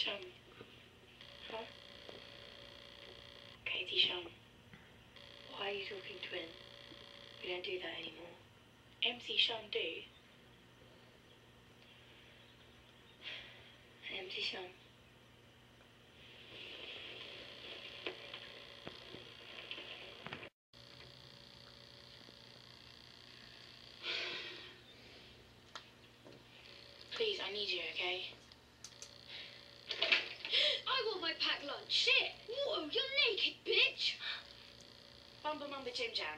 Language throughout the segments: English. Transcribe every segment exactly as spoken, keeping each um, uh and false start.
Shum. Huh? Katie Shum. Why are you talking twin? We don't do that anymore. M C Shum do. M C Shum. Please, I need you, okay? I want my packed lunch. Shit! Whoa, you're naked, bitch! Bumba Mumba Jim Jams.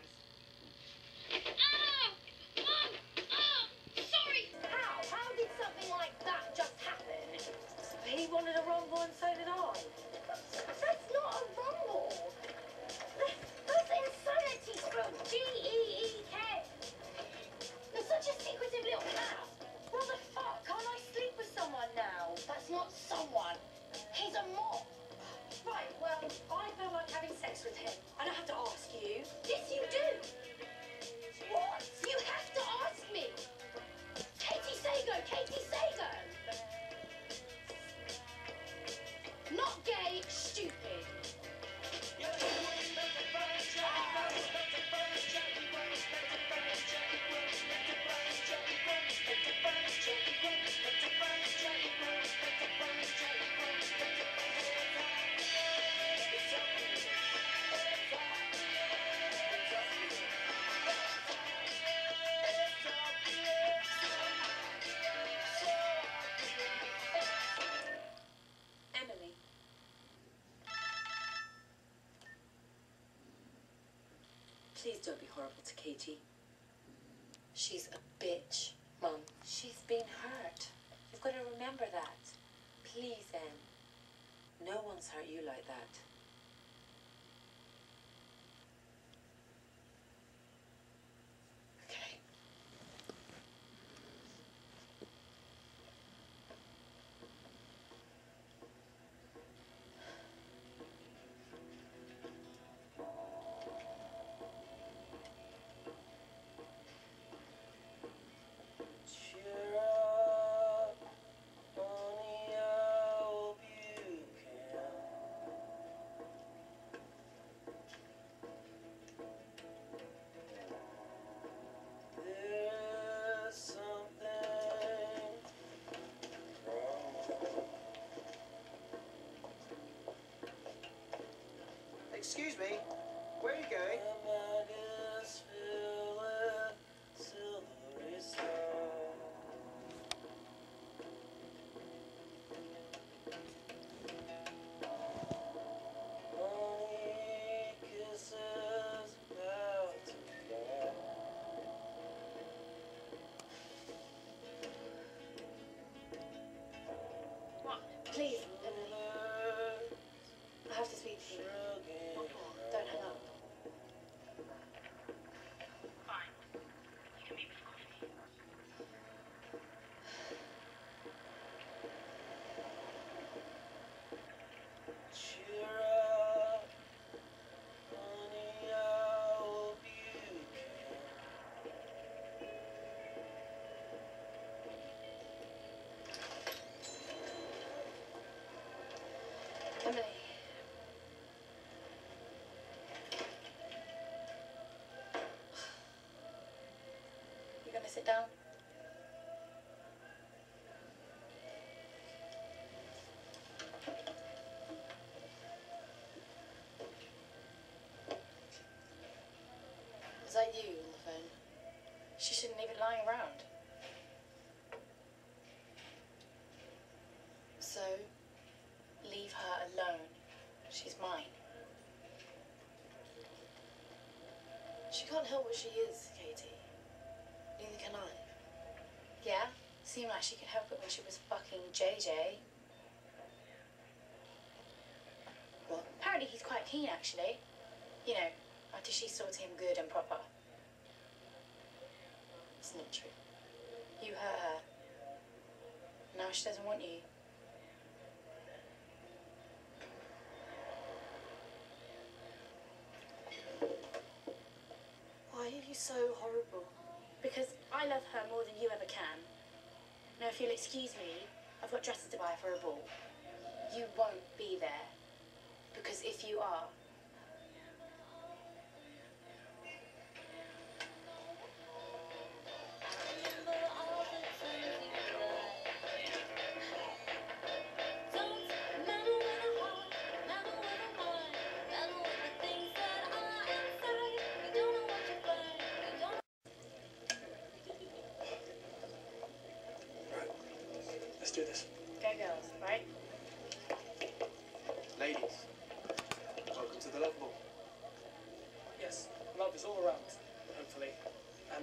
Ah! Mum! Ah! Sorry! How? How did something like that just happen? He wanted a rumble and so did I. That's not a rumble. That's insanity spelled G E E K. You're such a secretive little cat. What the fuck? Can't I sleep with someone now? That's not someone. He's a mop. Right, well, I feel like having sex with him. And I have to ask you. Yes, you do. What? You have to ask me. Katie Sago, Katie Sago. Not gay, stupid. Emily. Please don't be horrible to Katie. She's a bitch, Mum. She's been hurt. You've got to remember that. Please, Em. No one's hurt you like that. Okay. Cheer up, honey, I hope you can. There's something wrong. Excuse me, where are you going? My eyes fill with silvery snow. Honey kisses about to fall. What? Please, Emily. I have to speak to you. Don't hang up. Fine. You can meet me for coffee. Cheer up, honey, I hope you can. Emily. You gonna sit down? Was that you on the phone? She shouldn't leave it lying around. So, leave her alone. She's mine. She can't help what she is, Katie. Neither can I. Yeah? Seemed like she could help it when she was fucking J J. Well, apparently he's quite keen, actually. You know, after she sorted him good and proper. It's not true. You hurt her. Now she doesn't want you. Why are you so horrible? Because I love her more than you ever can. Now, if you'll excuse me, I've got dresses to buy for a ball. you won't be there. Because if you are, Let's do this. go girls, right? Ladies, welcome to the Love Ball. Yes, love is all around, hopefully. And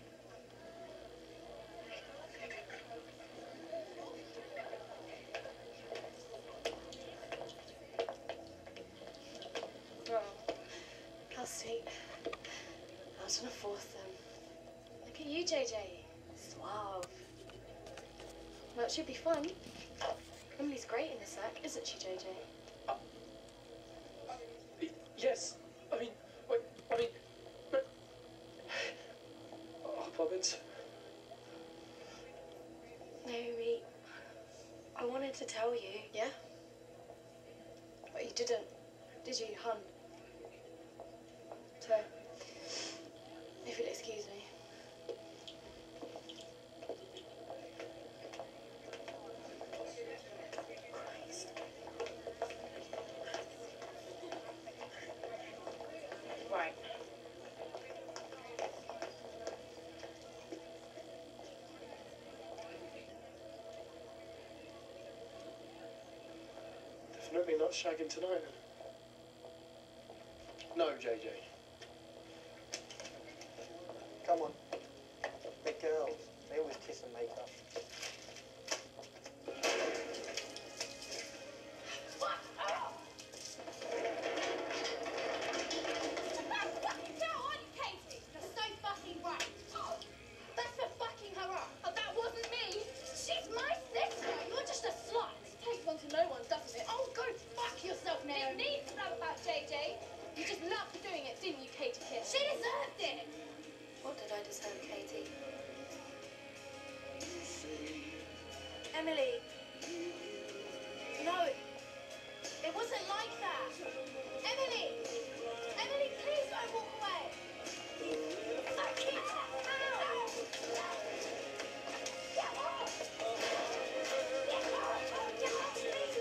Oh, how sweet. I was gonna force them. Look at you, J J. Suave. Well, it should be fun. Emily's great in the sack, isn't she, J J? yes, I mean, wait, I mean, but... Oh, Poppins. Naomi, I wanted to tell you. Yeah? But you didn't, did you, hun? So, if you'll excuse me. Christ. Right. Definitely not shagging tonight, then. No, J J. Come on. They're girls. They always kiss and make up. That's for fucking her up. Oh, that wasn't me. She's my sister. You're just a slut. Takes one to know one, doesn't it? Oh, go fuck yourself, Naomi. Didn't need to know about J J. You just loved doing it, didn't you, Katie Kidd? She deserved it. What did I deserve, Katie? Emily. No, it wasn't like that. Emily. Emily, please don't walk away. Fuck it. Ow. Get off. Get off. Get off me.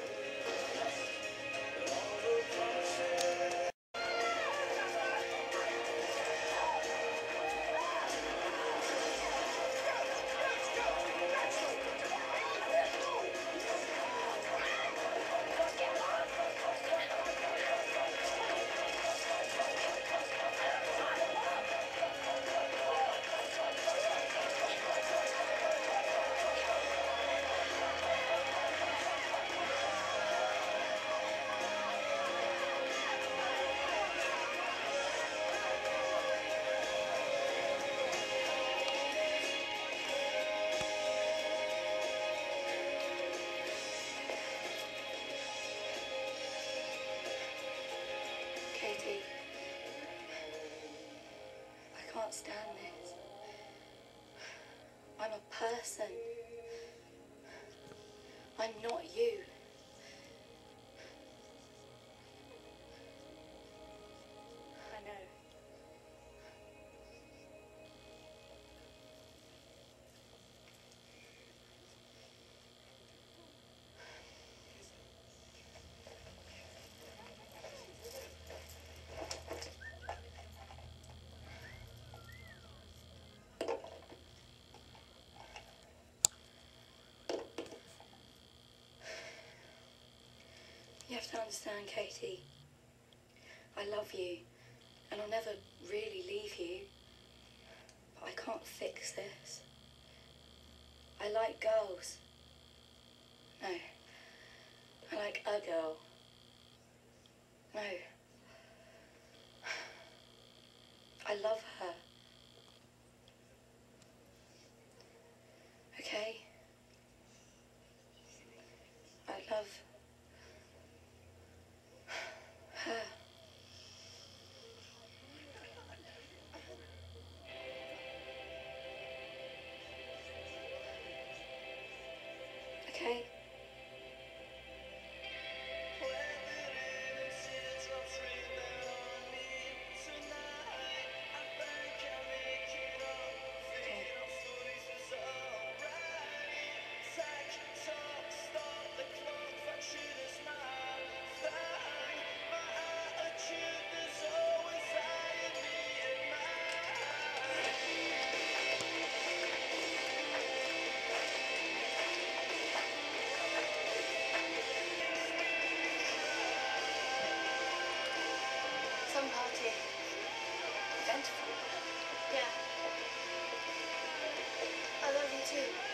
Katie, I can't stand this. I'm a person. I'm not you. I know. You have to understand, Katie. I love you, and I'll never really leave you. But I can't fix this. I like girls. No. I like a girl. No. I love her. Okay? I love her. Okay? really eventful. Yeah. I love you too.